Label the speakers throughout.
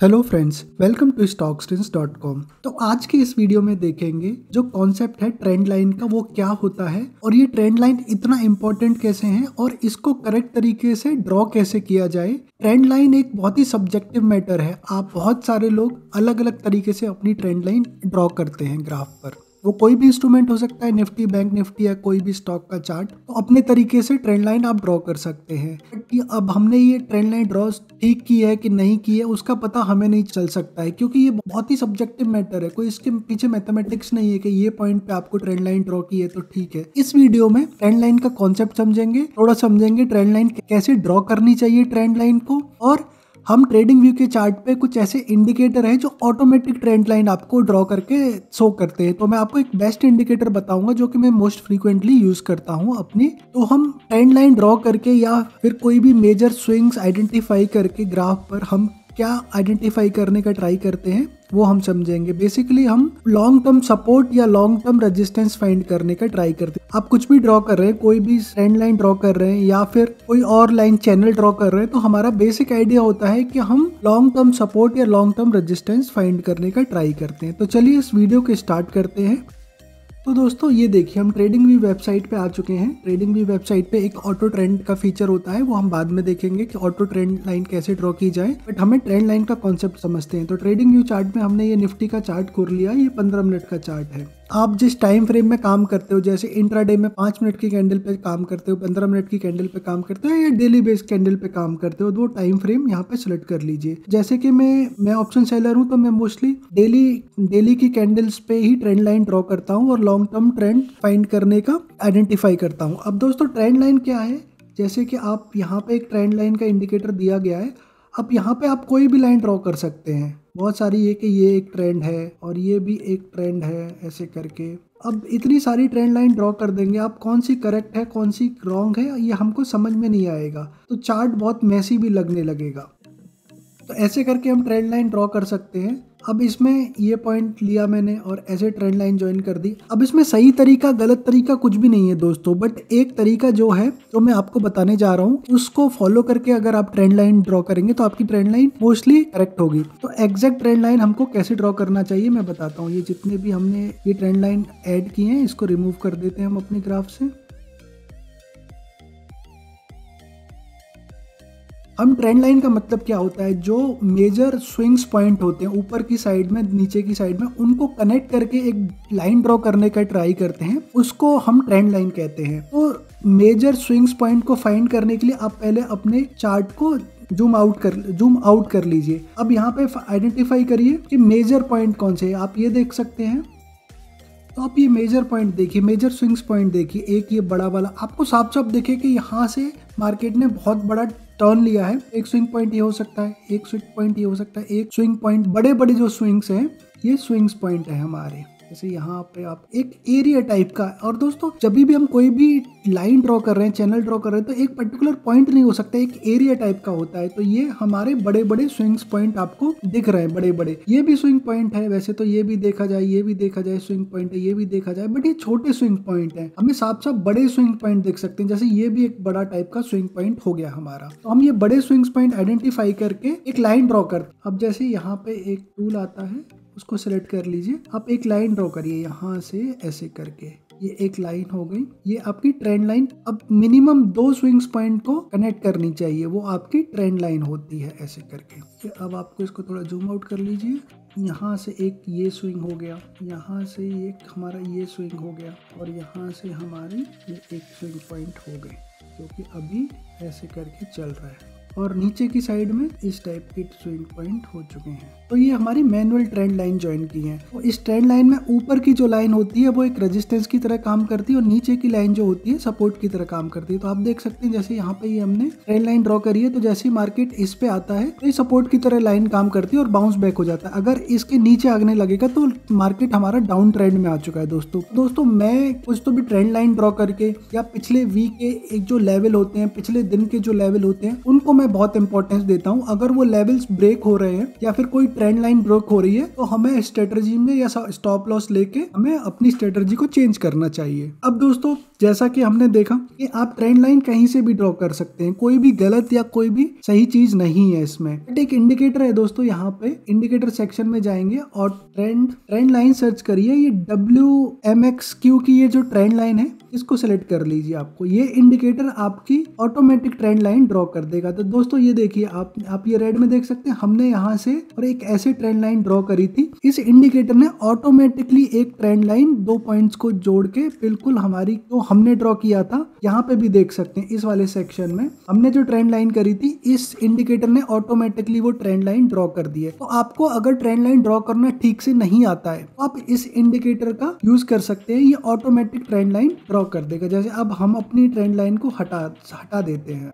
Speaker 1: Hello friends, welcome to stockstins.com। तो आज के इस वीडियो में देखेंगे जो कॉन्सेप्ट है ट्रेंड लाइन का वो क्या होता है और ये ट्रेंड लाइन इतना इम्पोर्टेंट कैसे है और इसको करेक्ट तरीके से ड्रॉ कैसे किया जाए। ट्रेंड लाइन एक बहुत ही सब्जेक्टिव मैटर है। आप बहुत सारे लोग अलग अलग तरीके से अपनी ट्रेंड लाइन ड्रॉ करते हैं ग्राफ पर। वो कोई भी इंस्ट्रूमेंट हो सकता है, निफ्टी, बैंक निफ्टी या कोई भी स्टॉक का चार्ट। तो अपने तरीके से ट्रेंड लाइन आप ड्रॉ कर सकते हैं। अब हमने ये ट्रेंड लाइन ड्रॉ ठीक की है कि नहीं की है उसका पता हमें नहीं चल सकता है, क्योंकि ये बहुत ही सब्जेक्टिव मैटर है। कोई इसके पीछे मैथमेटिक्स नहीं है कि ये पॉइंट पे आपको ट्रेंड लाइन ड्रॉ की है तो ठीक है। इस वीडियो में ट्रेंड लाइन का कॉन्सेप्ट समझेंगे, थोड़ा समझेंगे ट्रेंड लाइन कैसे ड्रॉ करनी चाहिए ट्रेंड लाइन को, और हम ट्रेडिंग व्यू के चार्ट पे कुछ ऐसे इंडिकेटर है जो ऑटोमेटिक ट्रेंड लाइन आपको ड्रॉ करके शो करते हैं। तो मैं आपको एक बेस्ट इंडिकेटर बताऊंगा जो कि मैं मोस्ट फ्रीक्वेंटली यूज करता हूं अपनी। तो हम ट्रेंड लाइन ड्रॉ करके या फिर कोई भी मेजर स्विंग्स आइडेंटिफाई करके ग्राफ पर हम क्या आइडेंटिफाई करने का ट्राई करते हैं वो हम समझेंगे। बेसिकली हम लॉन्ग टर्म सपोर्ट या लॉन्ग टर्म रेजिस्टेंस फाइंड करने का ट्राई करते हैं। आप कुछ भी ड्रॉ कर रहे हैं, कोई भी ट्रेंड लाइन ड्रॉ कर रहे हैं या फिर कोई और लाइन चैनल ड्रॉ कर रहे हैं, तो हमारा बेसिक आइडिया होता है कि हम लॉन्ग टर्म सपोर्ट या लॉन्ग टर्म रेजिस्टेंस फाइंड करने का ट्राई करते हैं। तो चलिए इस वीडियो को स्टार्ट करते हैं। तो दोस्तों ये देखिए, हम ट्रेडिंग व्यू वेबसाइट पे आ चुके हैं। ट्रेडिंग व्यू वेबसाइट पे एक ऑटो ट्रेंड का फीचर होता है, वो हम बाद में देखेंगे कि ऑटो ट्रेंड लाइन कैसे ड्रॉ की जाए, बट हमें ट्रेंड लाइन का कॉन्सेप्ट समझते हैं। तो ट्रेडिंग व्यू चार्ट में हमने ये निफ्टी का चार्ट खोल लिया। ये 15 मिनट का चार्ट है। आप जिस टाइम फ्रेम में काम करते हो, जैसे इंट्राडे में 5 मिनट की कैंडल पे काम करते हो, 15 मिनट की कैंडल पे काम करते हो या डेली बेस कैंडल पे काम करते हो, तो वो टाइम फ्रेम यहाँ पे सिलेक्ट कर लीजिए। जैसे कि मैं ऑप्शन सेलर हूँ तो मैं मोस्टली डेली की कैंडल्स पे ही ट्रेंड लाइन ड्रॉ करता हूँ और लॉन्ग टर्म ट्रेंड फाइंड करने का आइडेंटिफाई करता हूँ। अब दोस्तों ट्रेंड लाइन क्या है, जैसे कि आप यहाँ पे एक ट्रेंड लाइन का इंडिकेटर दिया गया है। अब यहाँ पे आप कोई भी लाइन ड्रॉ कर सकते हैं। बहुत सारी ये कि ये एक ट्रेंड है और ये भी एक ट्रेंड है, ऐसे करके अब इतनी सारी ट्रेंड लाइन ड्रॉ कर देंगे। आप कौन सी करेक्ट है कौन सी रॉन्ग है ये हमको समझ में नहीं आएगा, तो चार्ट बहुत मैसी भी लगने लगेगा। तो ऐसे करके हम ट्रेंड लाइन ड्रॉ कर सकते हैं। अब इसमें ये पॉइंट लिया मैंने और ऐसे ट्रेंड लाइन ज्वाइन कर दी। अब इसमें सही तरीका गलत तरीका कुछ भी नहीं है दोस्तों, बट एक तरीका जो है जो मैं आपको बताने जा रहा हूँ उसको फॉलो करके अगर आप ट्रेंड लाइन ड्रॉ करेंगे तो आपकी ट्रेंड लाइन मोस्टली करेक्ट होगी। तो एग्जैक्ट ट्रेंड लाइन हमको कैसे ड्रॉ करना चाहिए मैं बताता हूँ। ये जितने भी हमने ये ट्रेंड लाइन ऐड किए हैं इसको रिमूव कर देते हैं हम अपने ग्राफ से। हम ट्रेंड लाइन का मतलब क्या होता है, जो मेजर स्विंग्स पॉइंट होते हैं ऊपर की साइड में नीचे की साइड में, उनको कनेक्ट करके एक लाइन ड्रॉ करने का ट्राई करते हैं, उसको हम ट्रेंड लाइन कहते हैं। तो मेजर स्विंग्स पॉइंट को फाइंड करने के लिए आप पहले अपने चार्ट को जूम आउट कर लीजिए। अब यहाँ पे आइडेंटिफाई करिए कि मेजर पॉइंट कौन से है। आप ये देख सकते हैं। तो आप ये मेजर पॉइंट देखिए, मेजर स्विंग्स पॉइंट देखिए। एक ये बड़ा वाला आपको साफ साफ देखिए कि यहाँ से मार्केट ने बहुत बड़ा टर्न लिया है। एक स्विंग पॉइंट ये हो सकता है, एक स्विंग पॉइंट ये हो सकता है, एक स्विंग पॉइंट, बड़े बड़े जो स्विंग्स हैं ये स्विंग्स पॉइंट है हमारे। जैसे यहाँ पे आप एक एरिया टाइप का। और दोस्तों जब भी हम कोई भी लाइन ड्रॉ कर रहे हैं, चैनल ड्रॉ कर रहे हैं, तो एक पर्टिकुलर पॉइंट नहीं हो सकता, एक एरिया टाइप का होता है। तो ये हमारे बड़े बड़े स्विंग्स पॉइंट आपको दिख रहे हैं, बड़े बड़े। ये भी स्विंग पॉइंट है वैसे तो, ये भी देखा जाए, ये भी देखा जाए स्विंग पॉइंट है, ये भी देखा जाए, बट ये छोटे स्विंग पॉइंट है। हमें साफ साफ बड़े स्विंग पॉइंट देख सकते हैं। जैसे ये भी एक बड़ा टाइप का स्विंग पॉइंट हो गया हमारा। तो हम ये बड़े स्विंग्स पॉइंट आइडेंटिफाई करके एक लाइन ड्रॉ करते। अब जैसे यहाँ पे एक टूल आता है उसको सिलेक्ट कर लीजिए। आप एक लाइन ड्रॉ करिए यहाँ से ऐसे करके। ये एक लाइन हो गई, ये आपकी ट्रेंड लाइन। अब मिनिमम 2 स्विंग्स पॉइंट को कनेक्ट करनी चाहिए, वो आपकी ट्रेंड लाइन होती है ऐसे करके। अब आपको इसको थोड़ा जूम आउट कर लीजिए। यहाँ से एक ये स्विंग हो गया, यहाँ से एक हमारा ये स्विंग हो गया और यहाँ से हमारी ये एक स्विंग पॉइंट हो गई जो कि अभी ऐसे करके चल रहा है। और नीचे की साइड में इस टाइप के स्विंग पॉइंट हो चुके हैं। तो ये हमारी मैनुअल ट्रेंड लाइन ज्वाइन की है। तो इस ट्रेंड लाइन में ऊपर की जो लाइन होती है वो एक रेजिस्टेंस की तरह काम करती है और नीचे की लाइन जो होती है सपोर्ट की तरह काम करती है। तो आप देख सकते हैं जैसे यहाँ पे ये हमने ट्रेंड लाइन ड्रॉ करी है, तो जैसे ही मार्केट इस पे आता है तो ये सपोर्ट की तरह लाइन काम करती है और बाउंस बैक हो जाता है। अगर इसके नीचे आगने लगेगा तो मार्केट हमारा डाउन ट्रेंड में आ चुका है। दोस्तों मैं कुछ तो भी ट्रेंड लाइन ड्रॉ करके या पिछले वीक के एक जो लेवल होते हैं, पिछले दिन के जो लेवल होते हैं, उनको मैं बहुत इंपॉर्टेंस देता हूँ। अगर वो लेवल्स ब्रेक हो रहे हैं या फिर कोई ट्रेंड लाइन ब्रेक हो रही है तो हमें स्ट्रेटजी में या स्टॉप लॉस लेके हमें अपनी स्ट्रेटजी को चेंज करना चाहिए। अब दोस्तों जैसा कि हमने देखा कि आप ट्रेंड लाइन कहीं से भी ड्रॉ कर सकते हैं, कोई भी गलत या कोई भी सही चीज नहीं है इसमें। बट एक इंडिकेटर है दोस्तों, यहाँ पे इंडिकेटर सेक्शन में जाएंगे और ट्रेंड लाइन सर्च करिए। ये WMXQ की ये जो ट्रेंड लाइन है इसको सेलेक्ट कर लीजिए। आपको ये इंडिकेटर आपकी ऑटोमेटिक ट्रेंड लाइन ड्रॉ कर देगा। तो दोस्तों ये देखिए, आप ये रेड में देख सकते हैं, हमने यहाँ से और एक ऐसे ट्रेंड लाइन ड्रॉ करी थी। इस इंडिकेटर ने ऑटोमेटिकली एक ट्रेंड लाइन 2 पॉइंट्स को जोड़ के बिल्कुल हमारी जो हमने ड्रॉ किया था, यहाँ पे भी देख सकते हैं इस वाले सेक्शन में हमने जो ट्रेंड लाइन करी थी, इस इंडिकेटर ने ऑटोमेटिकली वो ट्रेंड लाइन ड्रॉ कर दी है। तो आपको अगर ट्रेंड लाइन ड्रॉ करना ठीक से नहीं आता है तो आप इस इंडिकेटर का यूज कर सकते हैं। ये ऑटोमेटिक ट्रेंड लाइन ड्रॉ कर देगा। जैसे अब हम अपनी ट्रेंड लाइन को हटा देते हैं,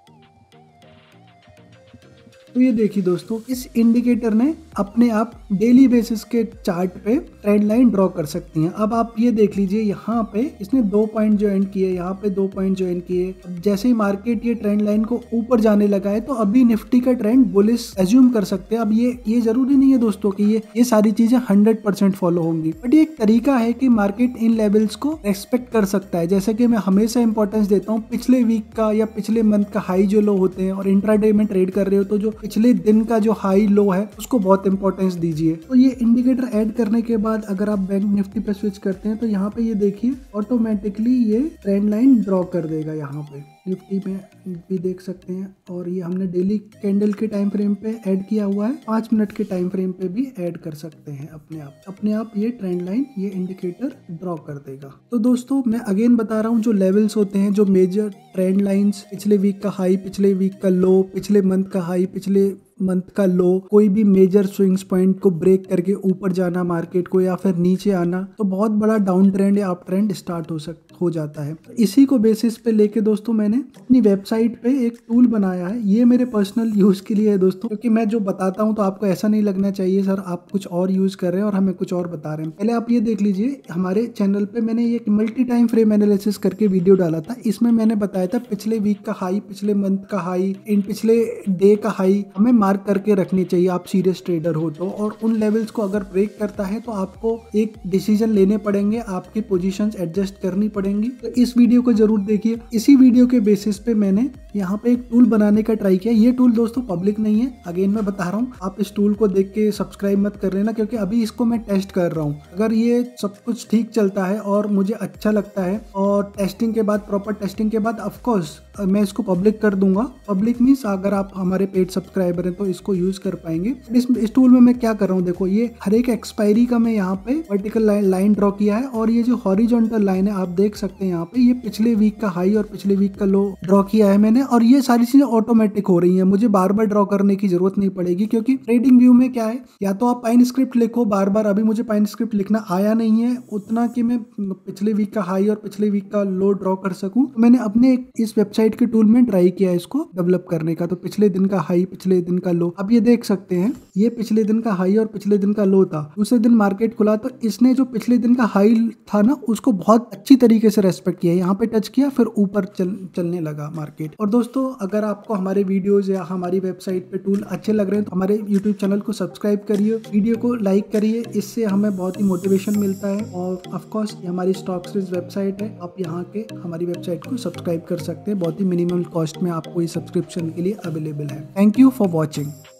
Speaker 1: तो ये देखिए दोस्तों, इस इंडिकेटर ने अपने आप डेली बेसिस के चार्ट पे ट्रेंड लाइन ड्रॉ कर सकती हैं। अब आप ये देख लीजिए, यहाँ पे इसने 2 पॉइंट ज्वाइन किए, यहाँ पे 2 पॉइंट ज्वाइन किए। जैसे ही मार्केट ये ट्रेंड लाइन को ऊपर जाने लगा है तो अभी निफ्टी का ट्रेंड बुलिश एज्यूम कर सकते हैं। अब ये जरूरी नहीं है दोस्तों कि ये सारी चीजें 100% फॉलो होंगी, बट ये एक तरीका है कि मार्केट इन लेवल्स को रेस्पेक्ट कर सकता है। जैसे कि मैं हमेशा इंपॉर्टेंस देता हूँ पिछले वीक का या पिछले मंथ का हाई जो लो होते हैं, और इंट्राडे में ट्रेड कर रहे हो तो जो पिछले दिन का जो हाई लो है उसको बहुत इंपॉर्टेंस दीजिए। तो ये इंडिकेटर ऐड करने के बाद अगर आप बैंक निफ्टी पे स्विच करते हैं तो यहाँ पे ये देखिए ऑटोमेटिकली ये ट्रेंड लाइन ड्रॉ कर देगा। यहाँ पे निफ्टी में भी देख सकते हैं, और ये हमने डेली कैंडल के टाइम फ्रेम पे ऐड किया हुआ है, 5 मिनट के टाइम फ्रेम पे भी ऐड कर सकते हैं। अपने आप ये ट्रेंड लाइन ये इंडिकेटर ड्रॉ कर देगा। तो दोस्तों मैं अगेन बता रहा हूँ, जो लेवल्स होते हैं, जो मेजर ट्रेंड लाइंस, पिछले वीक का हाई, पिछले वीक का लो, पिछले मंथ का हाई, पिछले मंथ का लो, कोई भी मेजर स्विंग्स पॉइंट को ब्रेक करके ऊपर जाना मार्केट को या फिर नीचे आना, तो बहुत बड़ा डाउन ट्रेंड या अप ट्रेंड स्टार्ट हो जाता है। तो इसी को बेसिस पे लेके दोस्तों मैंने अपनी वेबसाइट पे एक टूल बनाया है। ये मेरे पर्सनल यूज के लिए है दोस्तों, क्योंकि मैं जो बताता हूँ तो आपको ऐसा नहीं लगना चाहिए सर आप कुछ और यूज कर रहे हैं और हमें कुछ और बता रहे हैं। पहले आप ये देख लीजिए, हमारे चैनल पे मैंने एक मल्टी टाइम फ्रेम एनालिसिस करके वीडियो डाला था। इसमें मैंने बताया था पिछले वीक का हाई, पिछले मंथ का हाई, इन पिछले डे का हाई हमें मार्क करके रखनी चाहिए आप सीरियस ट्रेडर हो तो, और उन लेवल्स को अगर ब्रेक करता है तो आपको एक डिसीजन लेने पड़ेंगे, आपकी पोजीशंस एडजस्ट करनी पड़ेंगी। तो इस वीडियो को जरूर देखिए। इसी वीडियो के बेसिस पे मैंने यहाँ पे एक टूल बनाने का ट्राई किया। ये टूल दोस्तों पब्लिक नहीं है, अगेन मैं बता रहा हूँ, आप इस टूल को देख के सब्सक्राइब मत कर लेना, क्योंकि अभी इसको मैं टेस्ट कर रहा हूँ। अगर ये सब कुछ ठीक चलता है और मुझे अच्छा लगता है और टेस्टिंग के बाद, प्रॉपर टेस्टिंग के बाद ऑफकोर्स मैं इसको पब्लिक कर दूंगा। पब्लिक मीन्स अगर आप हमारे पेड सब्सक्राइबर हैं तो इसको यूज कर पाएंगे। इस टूल में मैं क्या कर रहा हूँ, देखो ये हर एक एक्सपायरी का मैं यहाँ पे वर्टिकल लाइन ड्रॉ किया है, और ये जो हॉरिजॉन्टल लाइन है आप देख सकते हैं यहाँ पे, ये पिछले वीक का हाई और पिछले वीक का लो ड्रॉ किया है मैंने। और ये सारी चीजें ऑटोमेटिक हो रही है, मुझे बार बार ड्रॉ करने की जरूरत नहीं पड़ेगी, क्योंकि ट्रेडिंग व्यू में क्या है, या तो आप पाइन स्क्रिप्ट लिखो बार बार। अभी मुझे पाइन स्क्रिप्ट लिखना आया नहीं है उतना कि मैं पिछले वीक का हाई और पिछले वीक का लो ड्रॉ कर सकूं। तो मैंने अपने इस वेबसाइट के टूल में ट्राई किया इसको डेवलप करने का। तो पिछले दिन का हाई, पिछले दिन का लो, अब ये देख सकते हैं, ये पिछले दिन का हाई और पिछले दिन का लो था। दूसरे दिन मार्केट खुला तो इसने जो पिछले दिन का हाई था ना, उसको बहुत अच्छी तरीके से रेस्पेक्ट किया, यहाँ पे टच किया, फिर ऊपर चलने लगा मार्केट। और दोस्तों अगर आपको हमारे वीडियोस या हमारी वेबसाइट पे टूल अच्छे लग रहे हैं तो हमारे यूट्यूब चैनल को सब्सक्राइब करिए, वीडियो को लाइक करिए, इससे हमें बहुत ही मोटिवेशन मिलता है। और ऑफकोर्स हमारी स्टॉक्सरीज वेबसाइट है, आप यहाँ के हमारी वेबसाइट को सब्सक्राइब कर सकते हैं, बहुत ही मिनिमम कॉस्ट में आपको ये सब्सक्रिप्शन के लिए अवेलेबल है। Thank you for watching.